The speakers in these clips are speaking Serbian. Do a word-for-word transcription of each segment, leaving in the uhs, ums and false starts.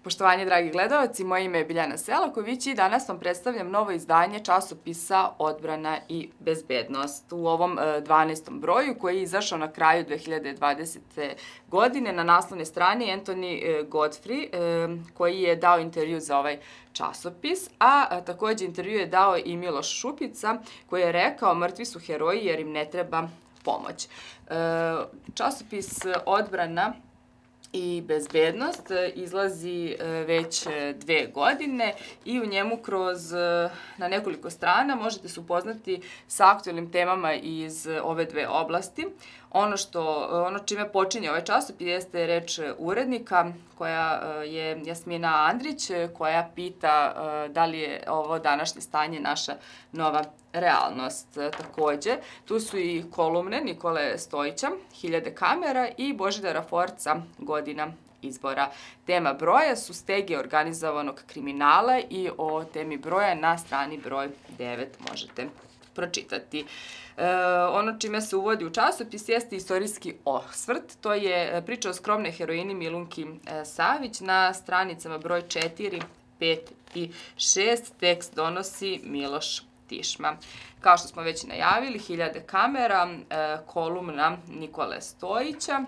Poštovanje, dragi gledalci, moje ime je Biljana Selaković i danas vam predstavljam novo izdanje časopisa Odbrana i bezbednost. U ovom dvanaestom broju koji je izašao na kraju dve hiljade dvadesete. godine na naslovnoj strani Anthony Godfrey koji je dao intervju za ovaj časopis, a takođe intervju je dao i Miloš Šupica koji je rekao mrtvi su heroji jer im ne treba pomoć. Časopis Odbrana i bezbednost izlazi već dve godine i u njemu kroz na nekoliko strana možete se upoznati sa aktuelnim temama iz ove dve oblasti. Ono što, ono čime počinje ovaj časopis jeste reč urednika koja je Jasmina Andrić, koja pita da li je ovo današnje stanje naša nova realnost. Takođe, tu su i kolumne Nikole Stojića, Hiljade kamera i Božidara Forca, Godina izbora. Tema broja su stege organizovanog kriminala i o temi broja na strani broj devet možete pročitati. Ono čime se uvodi u časopis jeste istorijski osvrt. To je priča o skromnoj heroini Milunki Savić na stranicama broj četiri, pet i šest. Tekst donosi Miloš Tišma. Kao što smo već najavili, Hiljade kamera, kolumna Nikole Stojića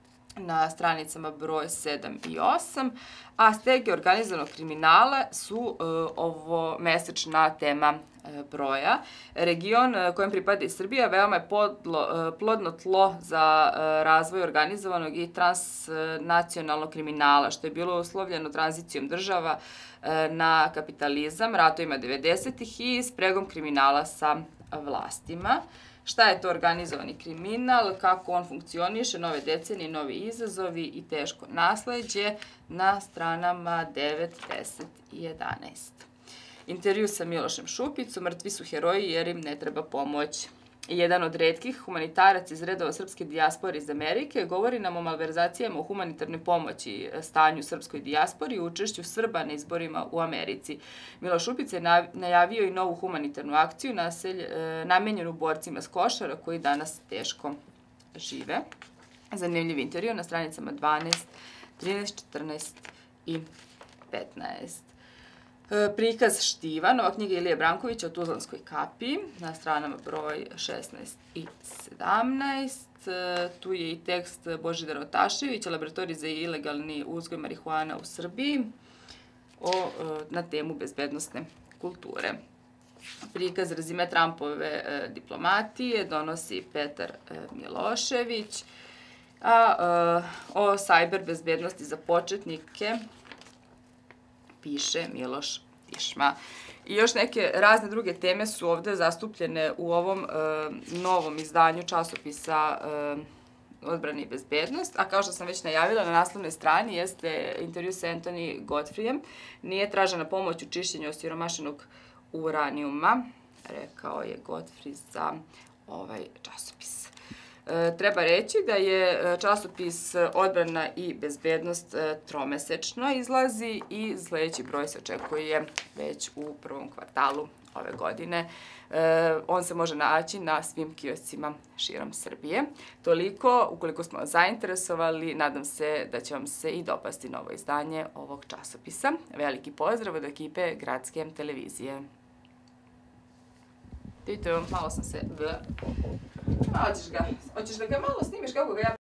na stranicama broj sedam i osam, a stege organizovanog kriminala su ovo mesečna tema broja. Region kojem pripada i Srbija veoma je plodno tlo za razvoj organizovanog i transnacionalnog kriminala, što je bilo uslovljeno tranzicijom država na kapitalizam, ratovima devedesetih i spregom kriminala sa vlastima. Šta je to organizovani kriminal, kako on funkcioniše, nove decenije, novi izazovi i teško nasleđe na stranama devet, deset i jedanaest. Intervju sa Milošem Šupicom, mrtvi su heroji jer im ne treba pomoć. Jedan od retkih humanitaraca iz redova srpske dijaspore iz Amerike govori nam o malverzacijama u humanitarnoj pomoći, stanju srpskoj dijaspori i učešću Srba na izborima u Americi. Miloš Šupica je najavio i novu humanitarnu akciju namenjenu borcima s Košara koji danas teško žive. Zanimljiv intervju na stranicama dvanaest, trinaest, četrnaest i petnaest. Prikaz štiva, nova knjiga Ilije Brankovića o Tuzlanskoj kapiji, na stranama broj šesnaest i sedamnaest. Tu je i tekst Božidara Otaševića, Laboratorij za ilegalni uzgoj marihuana u Srbiji, na temu bezbednosne kulture. Prikaz rezime Trumpove diplomatije donosi Petar Milošević, a o sajber bezbednosti za početnike piše Miloš Tišma. I još neke razne druge teme su ovde zastupljene u ovom novom izdanju časopisa Odbrana i bezbednost, a kao što sam već najavila, na naslovnoj strani jeste intervju sa Anthony Godfreyem. Nije tražena pomoć u čišćenju osiromašenog uranijuma, rekao je Godfrey za ovaj časopis. Treba reći da je časopis Odbrana i bezbednost tromesečno izlazi i sledeći broj se očekuje već u prvom kvartalu ove godine. On se može naći na svim kioscima širom Srbije. Toliko, ukoliko smo vas zainteresovali, nadam se da će vam se i dopasti novo izdanje ovog časopisa. Veliki pozdrav od ekipe Gradske televizije. Vidite, malo sam se... Hoćeš ga, hoćeš da ga malo snimiš kako ga ja...